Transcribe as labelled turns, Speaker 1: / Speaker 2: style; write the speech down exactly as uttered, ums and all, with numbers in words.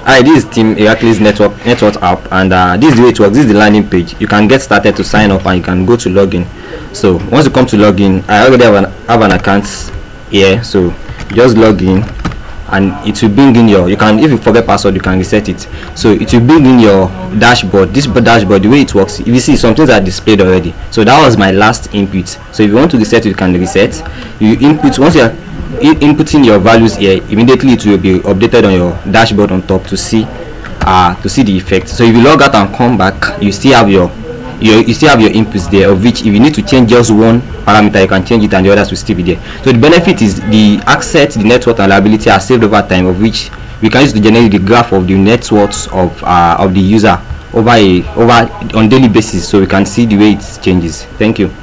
Speaker 1: Hi, this is Team Heracles Network Network app, and uh, this is the way it works. This is the landing page. You can get started to sign up, and you can go to login. So once you come to login, I already have an have an account here. So just log in, and it will bring in your. You can, if you forget password, you can reset it. So it will bring in your dashboard. This dashboard, the way it works, if you see some things are displayed already. So that was my last input. So if you want to reset, you can reset. You input once you are inputting your values here, immediately it will be updated on your dashboard on top to see uh to see the effect. So if you log out and come back, you still have your you, you still have your inputs there, of which if you need to change just one parameter, you can change it and the others will still be there. So the benefit is the asset, the net worth and liability are saved over time, of which we can use to generate the graph of the net worth of uh of the user over a over on daily basis, so we can see the way it changes. Thank you.